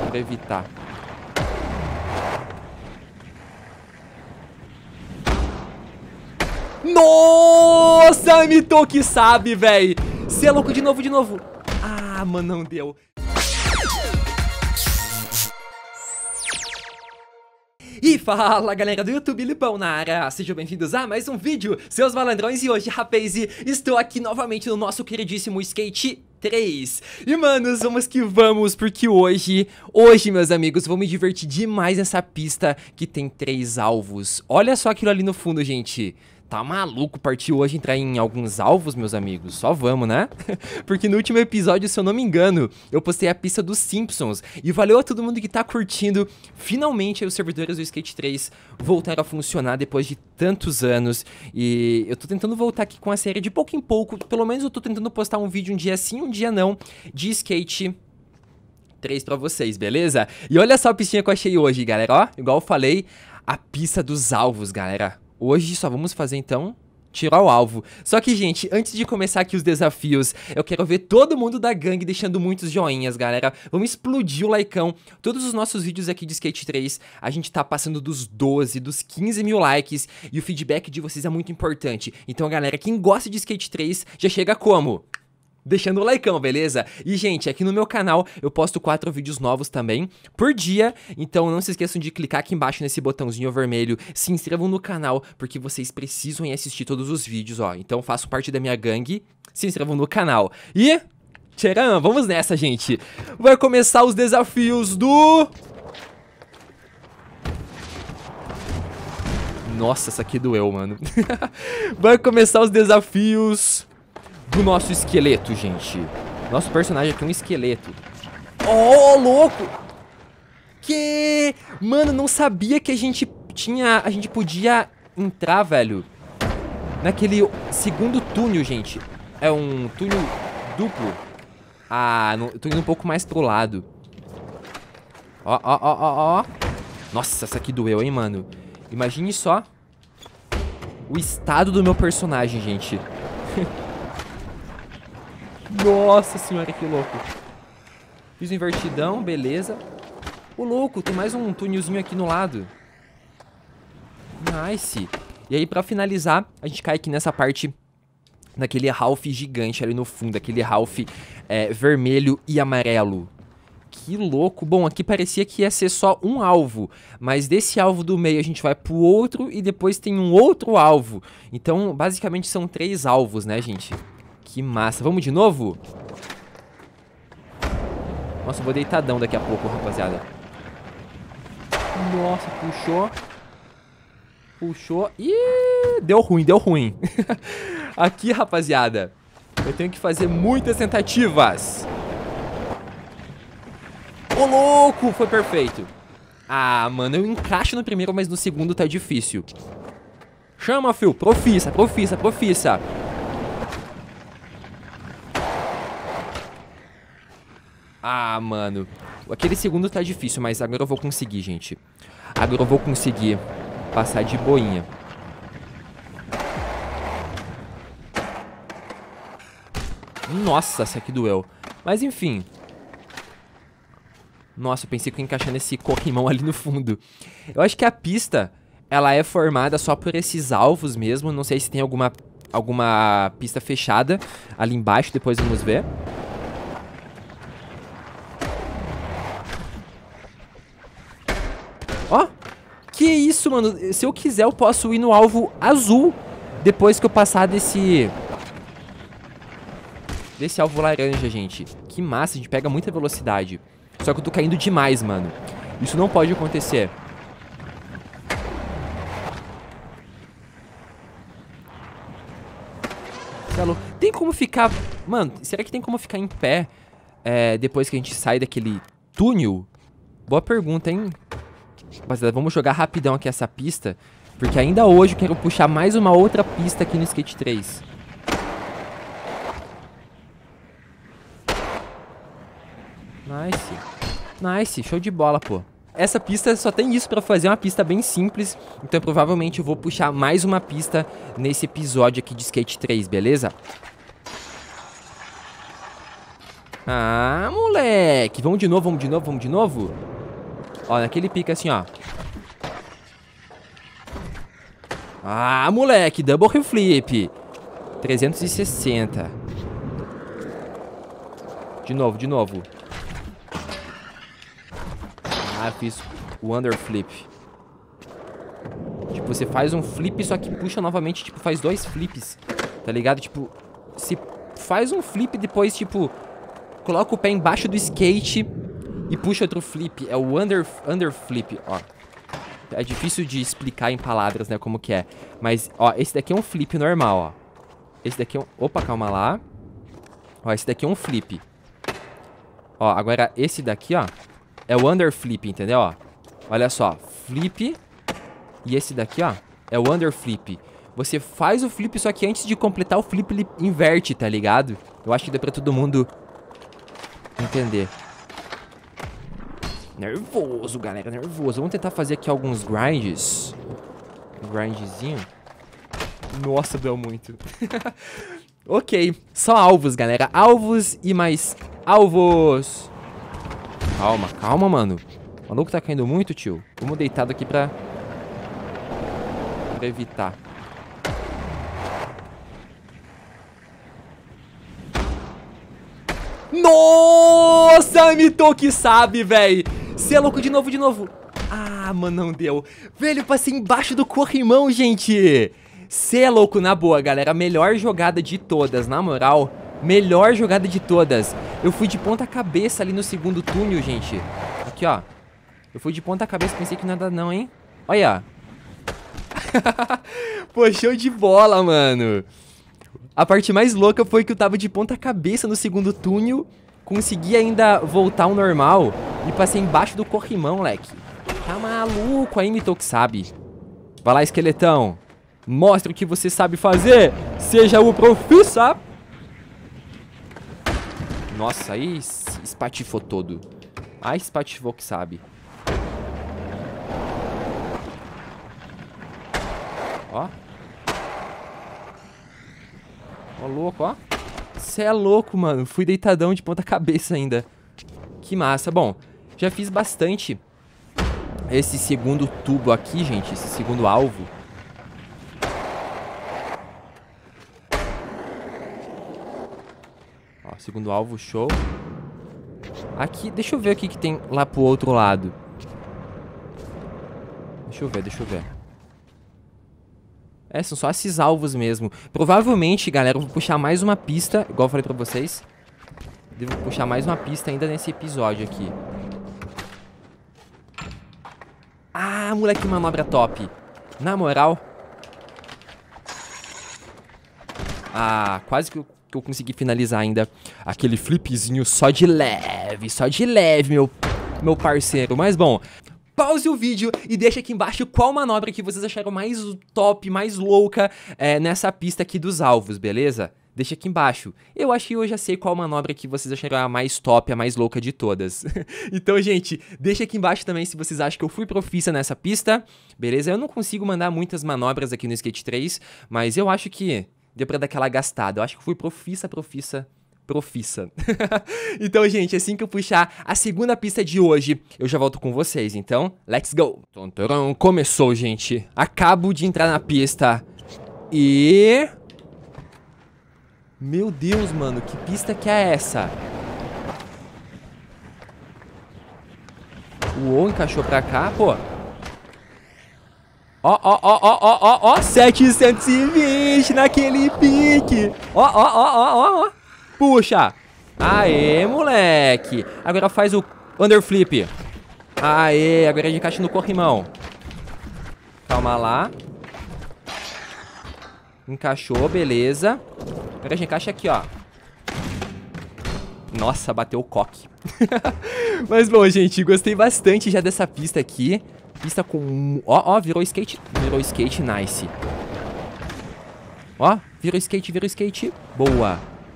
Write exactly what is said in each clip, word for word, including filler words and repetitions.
pra evitar. Nossa, imitou que sabe, velho. Você é louco, de novo, de novo. Ah, mano, não deu. E fala, galera do YouTube, Lipão na área. Sejam bem-vindos a mais um vídeo, seus malandrões. E hoje, rapaz, estou aqui novamente no nosso queridíssimo Skate três. E, manos, vamos que vamos, porque hoje, hoje, meus amigos, vou me divertir demais nessa pista que tem três alvos. Olha só aquilo ali no fundo, gente. Tá maluco, partiu hoje entrar em alguns alvos, meus amigos? Só vamos, né? Porque no último episódio, se eu não me engano, eu postei a pista dos Simpsons. E valeu a todo mundo que tá curtindo. Finalmente, aí, os servidores do Skate três voltaram a funcionar depois de tantos anos. E eu tô tentando voltar aqui com a série de pouco em pouco. Pelo menos eu tô tentando postar um vídeo um dia sim, um dia não, de Skate três pra vocês, beleza? E olha só a pistinha que eu achei hoje, galera, ó. Igual eu falei, a pista dos alvos, galera. Hoje só vamos fazer, então, tirar o alvo. Só que, gente, antes de começar aqui os desafios, eu quero ver todo mundo da gangue deixando muitos joinhas, galera. Vamos explodir o likeão. Todos os nossos vídeos aqui de Skate três, a gente tá passando dos doze, dos quinze mil likes. E o feedback de vocês é muito importante. Então, galera, quem gosta de Skate três, já chega como? Deixando o likeão, beleza? E, gente, aqui no meu canal eu posto quatro vídeos novos também por dia. Então não se esqueçam de clicar aqui embaixo nesse botãozinho vermelho. Se inscrevam no canal, porque vocês precisam ir assistir todos os vídeos, ó. Então façam parte da minha gangue, se inscrevam no canal. E... tcharam, vamos nessa, gente. Vai começar os desafios do... Nossa, essa aqui doeu, mano. Vai começar os desafios... do nosso esqueleto, gente. Nosso personagem aqui é um esqueleto. Oh, louco! Que... Mano, não sabia que a gente tinha... A gente podia entrar, velho, naquele segundo túnel, gente. É um túnel duplo. Ah, não, eu tô indo um pouco mais pro lado. Ó, ó, ó, ó, ó. Nossa, essa aqui doeu, hein, mano. Imagine só o estado do meu personagem, gente. Nossa senhora, que louco. Fiz um invertidão, beleza. Ô, louco, tem mais um túnelzinho aqui no lado. Nice. E aí, pra finalizar, a gente cai aqui nessa parte, naquele Ralph gigante ali no fundo. Aquele Ralph é, vermelho e amarelo. Que louco. Bom, aqui parecia que ia ser só um alvo. Mas desse alvo do meio a gente vai pro outro e depois tem um outro alvo. Então, basicamente são três alvos, né, gente? Que massa. Vamos de novo? Nossa, eu vou deitadão daqui a pouco, rapaziada. Nossa, puxou. Puxou. Ih, deu ruim, deu ruim. Aqui, rapaziada, eu tenho que fazer muitas tentativas. Ô, louco, foi perfeito. Ah, mano, eu encaixo no primeiro, mas no segundo tá difícil. Chama, fio. Profissa, profissa, profissa. Ah, mano. Aquele segundo tá difícil, mas agora eu vou conseguir, gente. Agora eu vou conseguir passar de boinha. Nossa, essa aqui doeu. Mas enfim. Nossa, eu pensei que eu ia encaixar nesse corrimão ali no fundo. Eu acho que a pista, ela é formada só por esses alvos mesmo. Não sei se tem alguma, alguma pista fechada ali embaixo, depois vamos ver. Ó, que isso, mano. Se eu quiser, eu posso ir no alvo azul depois que eu passar desse... Desse alvo laranja, gente. Que massa, a gente pega muita velocidade. Só que eu tô caindo demais, mano. Isso não pode acontecer. Tem como ficar... Mano, será que tem como ficar em pé é, depois que a gente sai daquele túnel? Boa pergunta, hein? Rapaziada, vamos jogar rapidão aqui essa pista, porque ainda hoje eu quero puxar mais uma outra pista aqui no Skate três. Nice. Nice, show de bola, pô. Essa pista só tem isso pra fazer, uma pista bem simples. Então provavelmente eu vou puxar mais uma pista nesse episódio aqui de Skate três, beleza? Ah, moleque. Vamos de novo, vamos de novo, vamos de novo. Ó, naquele pique assim, ó. Ah, moleque. Double flip. trezentos e sessenta. De novo, de novo. Ah, fiz o underflip. Tipo, você faz um flip, só que puxa novamente, tipo, faz dois flips. Tá ligado? Tipo, se faz um flip, depois, tipo, coloca o pé embaixo do skate e puxa outro flip. É o under, underflip, ó. É difícil de explicar em palavras, né, como que é. Mas, ó, esse daqui é um flip normal, ó. Esse daqui é um... Opa, calma lá. Ó, esse daqui é um flip. Ó, agora esse daqui, ó, é o underflip, entendeu, ó? Olha só, flip. E esse daqui, ó, é o underflip. Você faz o flip, só que antes de completar o flip, ele inverte, tá ligado? Eu acho que dá pra todo mundo entender. Nervoso, galera, nervoso. Vamos tentar fazer aqui alguns grinds. Um grindzinho. Nossa, deu muito. Ok, só alvos, galera. Alvos e mais alvos. Calma, calma, mano. O maluco tá caindo muito, tio. Vamos deitado aqui pra... pra evitar. Nossa, Mito que sabe, velho. Você é louco de novo, de novo. Ah, mano, não deu. Velho, eu passei embaixo do corrimão, gente. Você é louco, na boa, galera. Melhor jogada de todas, na moral. Melhor jogada de todas. Eu fui de ponta cabeça ali no segundo túnel, gente. Aqui, ó. Eu fui de ponta cabeça, pensei que nada não, hein. Olha. Pô, show de bola, mano. A parte mais louca foi que eu tava de ponta cabeça no segundo túnel. Consegui ainda voltar ao normal. E passei embaixo do corrimão, moleque. Tá maluco aí, Mito que sabe. Vai lá, esqueletão. Mostra o que você sabe fazer. Seja o profissa. Nossa, aí espatifou todo. Ah, espatifou que sabe. Ó. Ó, louco, ó. Você é louco, mano. Fui deitadão de ponta cabeça ainda. Que massa. Bom, já fiz bastante esse segundo tubo aqui, gente. Esse segundo alvo. Ó, segundo alvo, show. Aqui, deixa eu ver o que que tem lá pro outro lado. Deixa eu ver, deixa eu ver. É, são só esses alvos mesmo. Provavelmente, galera, eu vou puxar mais uma pista, igual eu falei pra vocês. Devo puxar mais uma pista ainda nesse episódio aqui. Ah, moleque, manobra top. Na moral. Ah, quase que eu, que eu consegui finalizar ainda aquele flipzinho só de leve. Só de leve, meu, meu parceiro. Mas bom... Pause o vídeo e deixa aqui embaixo qual manobra que vocês acharam mais top, mais louca é, nessa pista aqui dos alvos, beleza? Deixa aqui embaixo. Eu acho que eu já sei qual manobra que vocês acharam a mais top, a mais louca de todas. Então, gente, deixa aqui embaixo também se vocês acham que eu fui profissa nessa pista, beleza? Eu não consigo mandar muitas manobras aqui no Skate três, mas eu acho que deu pra dar aquela gastada. Eu acho que eu fui profissa, profissa... profissa. Então, gente, assim que eu puxar a segunda pista de hoje, eu já volto com vocês. Então, let's go! Tontorão, começou, gente. Acabo de entrar na pista. E... Meu Deus, mano, que pista que é essa? Uou, encaixou pra cá, pô. Ó, ó, ó, ó, ó, ó, ó, setecentos e vinte naquele pique. Ó, ó, ó, ó, ó, ó. Puxa! Aê, moleque! Agora faz o underflip. Aê, agora a gente encaixa no corrimão. Calma lá. Encaixou, beleza. Agora a gente encaixa aqui, ó. Nossa, bateu o coque. Mas bom, gente, gostei bastante já dessa pista aqui. Pista com... Ó, ó, virou skate. Virou skate, nice. Ó, virou skate, virou skate. Boa.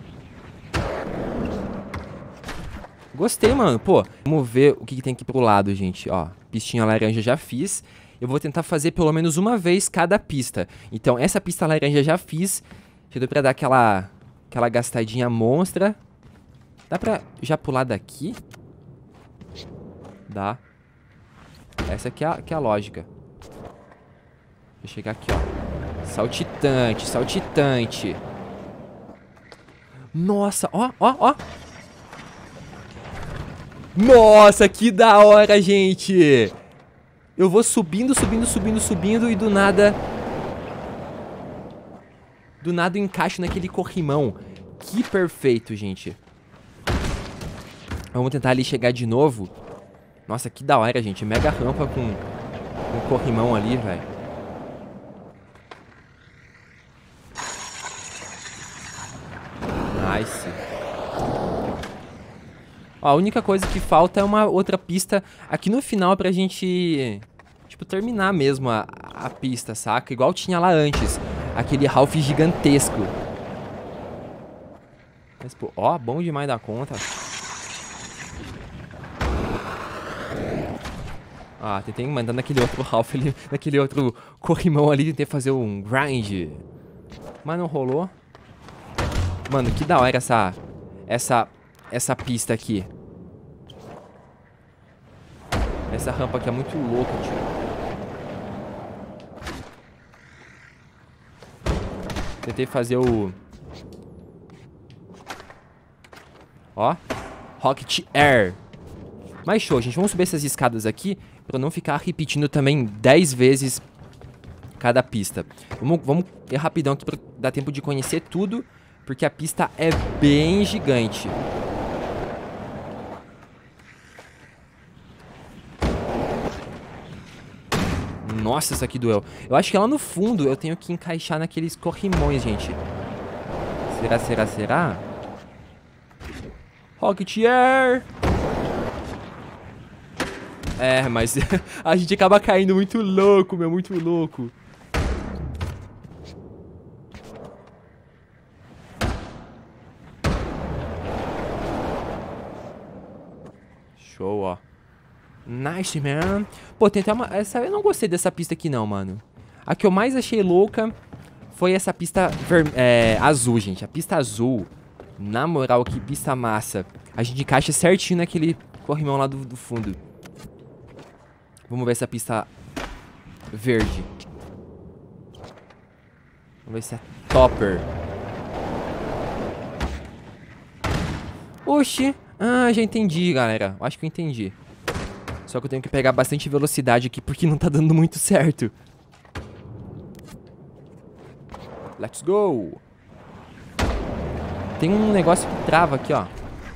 Gostei, mano. Pô, vamos ver o que, que tem aqui pro lado, gente. Ó, pistinha laranja já fiz. Eu vou tentar fazer pelo menos uma vez cada pista. Então, essa pista laranja já fiz. Já deu pra dar aquela, aquela gastadinha monstra. Dá pra já pular daqui? Dá. Essa aqui é a, que é a lógica. Vou chegar aqui, ó. Saltitante, saltitante. Nossa, ó, ó, ó. Nossa, que da hora, gente. Eu vou subindo, subindo, subindo, subindo e do nada... Do nada eu encaixo naquele corrimão. Que perfeito, gente. Vamos tentar ali chegar de novo. Nossa, que da hora, gente. Mega rampa com um corrimão ali, velho. Nice. Ó, a única coisa que falta é uma outra pista aqui no final pra gente, tipo, terminar mesmo a, a pista, saca? Igual tinha lá antes. Aquele Ralph gigantesco. Mas, pô, ó, bom demais da conta. Ah, tentei mandar naquele outro Ralph ali, naquele outro corrimão ali, tentei fazer um grind. Mas não rolou. Mano, que da hora essa, essa, essa pista aqui. Essa rampa aqui é muito louca, tio. Tentei fazer o... Ó. Rocket Air. Mas show, gente. Vamos subir essas escadas aqui pra não ficar repetindo também dez vezes cada pista. Vamos, vamos ir rapidão aqui pra dar tempo de conhecer tudo, porque a pista é bem gigante. Nossa, isso aqui doeu. Eu acho que lá no fundo eu tenho que encaixar naqueles corrimões, gente. Será, será, será? Rocket Air! É, mas a gente acaba caindo muito louco, meu, muito louco. Show, ó. Nice, man. Pô, tem até uma... Essa... Eu não gostei dessa pista aqui não, mano. A que eu mais achei louca foi essa pista ver... é, azul, gente. A pista azul. Na moral, que pista massa. A gente encaixa certinho naquele corrimão lá do, do fundo. Vamos ver essa pista verde. Vamos ver se é topper. Oxi. Ah, já entendi, galera. Acho que eu entendi. Só que eu tenho que pegar bastante velocidade aqui porque não tá dando muito certo. Let's go. Tem um negócio que trava aqui, ó.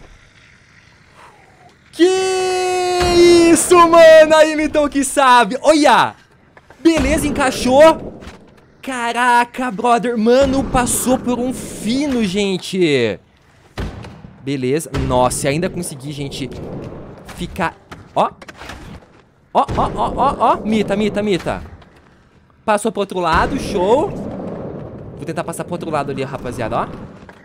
Que isso, mano! Aí, então, que sabe? Olha! Beleza, encaixou. Caraca, brother. Mano, passou por um fino, gente. Beleza. Nossa, ainda consegui, gente, ficar... Ó. Ó, ó, ó, ó, ó. Mita, mita, mita. Passou pro outro lado, show. Vou tentar passar pro outro lado ali, rapaziada, ó.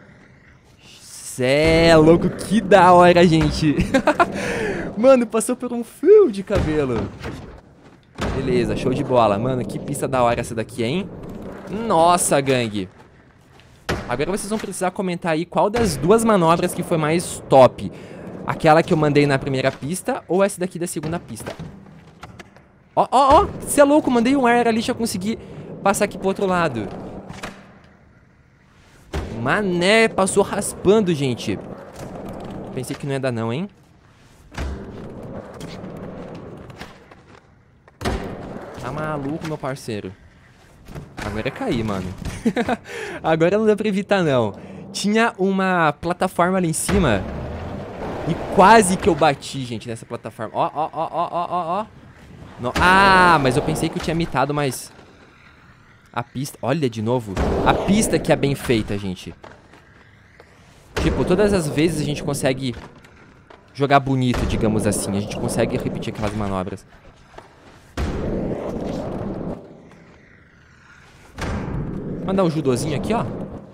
Cê é louco, que da hora, gente. Mano, passou por um fio de cabelo. Beleza, show de bola. Mano, que pista da hora essa daqui, hein? Nossa, gangue. Agora vocês vão precisar comentar aí qual das duas manobras que foi mais top. Aquela que eu mandei na primeira pista ou essa daqui da segunda pista. Ó, ó, ó. Você é louco, mandei um air ali, deixa eu conseguir passar aqui pro outro lado. Mané, passou raspando, gente. Pensei que não ia dar não, hein? Tá maluco, meu parceiro. Agora é cair, mano. Agora não dá pra evitar, não. Tinha uma plataforma ali em cima e quase que eu bati, gente, nessa plataforma. Ó, ó, ó, ó, ó, ó, ó. Não. Ah, mas eu pensei que eu tinha mitado, mas... A pista... Olha, de novo. A pista que é bem feita, gente. Tipo, todas as vezes a gente consegue jogar bonito, digamos assim. A gente consegue repetir aquelas manobras. Mandar um judozinho aqui, ó.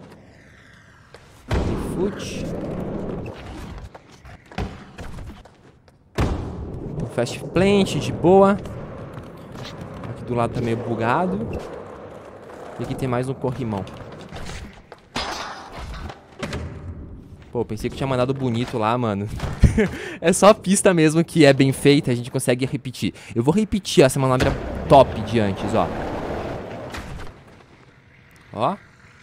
Foot. Um fast plant de boa. Aqui do lado tá meio bugado. E aqui tem mais um corrimão. Pô, pensei que tinha mandado bonito lá, mano. É só a pista mesmo que é bem feita, a gente consegue repetir. Eu vou repetir essa manobra top de antes, ó. Ó.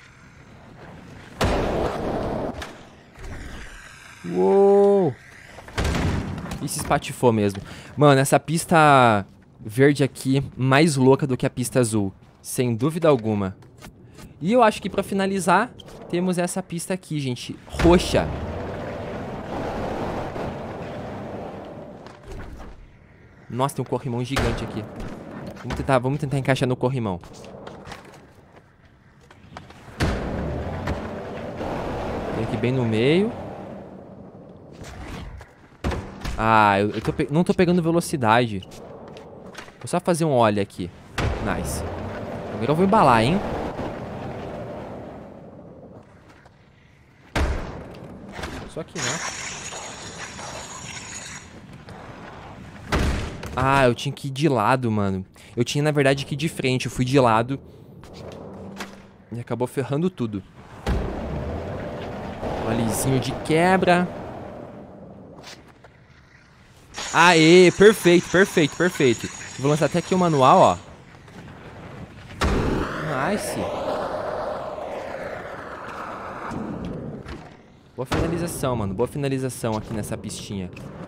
Uou. E se espatifou mesmo. Mano, essa pista verde aqui, mais louca do que a pista azul. Sem dúvida alguma. E eu acho que pra finalizar, temos essa pista aqui, gente. Roxa. Nossa, tem um corrimão gigante aqui. Vamos tentar, vamos tentar encaixar no corrimão. Tem aqui bem no meio. Ah, eu, eu tô não tô pegando velocidade. Vou só fazer um olho aqui. Nice. Agora eu vou embalar, hein? Só aqui, né? Ah, eu tinha que ir de lado, mano. Eu tinha, na verdade, que ir de frente. Eu fui de lado. E acabou ferrando tudo. Um alizinho de quebra. Aê, perfeito, perfeito, perfeito. Vou lançar até aqui o manual, ó. Nice. Boa finalização, mano. Boa finalização aqui nessa pistinha.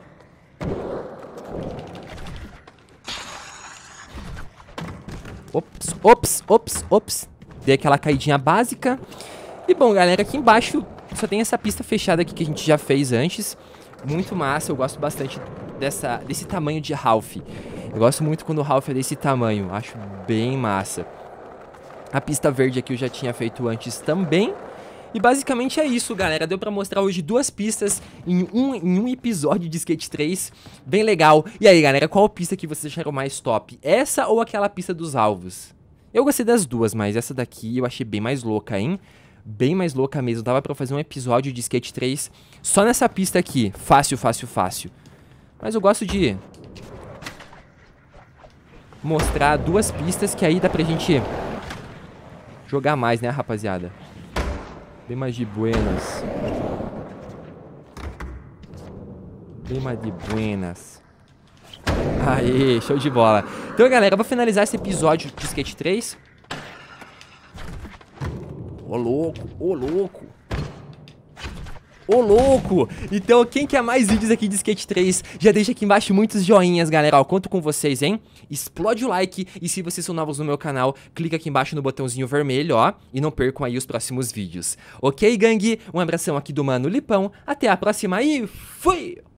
Ops, ops, ops, ops. Dei aquela caidinha básica. E bom, galera, aqui embaixo só tem essa pista fechada aqui que a gente já fez antes. Muito massa, eu gosto bastante dessa, desse tamanho de Ralph. Eu gosto muito quando o Ralph é desse tamanho, acho bem massa. A pista verde aqui eu já tinha feito antes também. E basicamente é isso, galera. Deu pra mostrar hoje duas pistas em um, em um episódio de Skate três. Bem legal. E aí, galera, qual pista que vocês acharam mais top? Essa ou aquela pista dos alvos? Eu gostei das duas, mas essa daqui eu achei bem mais louca, hein? Bem mais louca mesmo. Dava pra fazer um episódio de Skate três só nessa pista aqui. Fácil, fácil, fácil. Mas eu gosto de mostrar duas pistas que aí dá pra gente jogar mais, né, rapaziada? Bem mais de buenas. Bem mais de buenas. Aê, show de bola. Então, galera, eu vou finalizar esse episódio de Skate três. Ô, louco, ô, louco. Ô, louco! Então, quem quer mais vídeos aqui de Skate três, já deixa aqui embaixo muitos joinhas, galera. Ó, conto com vocês, hein? Explode o like e se vocês são novos no meu canal, clica aqui embaixo no botãozinho vermelho, ó. E não percam aí os próximos vídeos. Ok, gangue? Um abração aqui do Mano Lipão. Até a próxima e fui!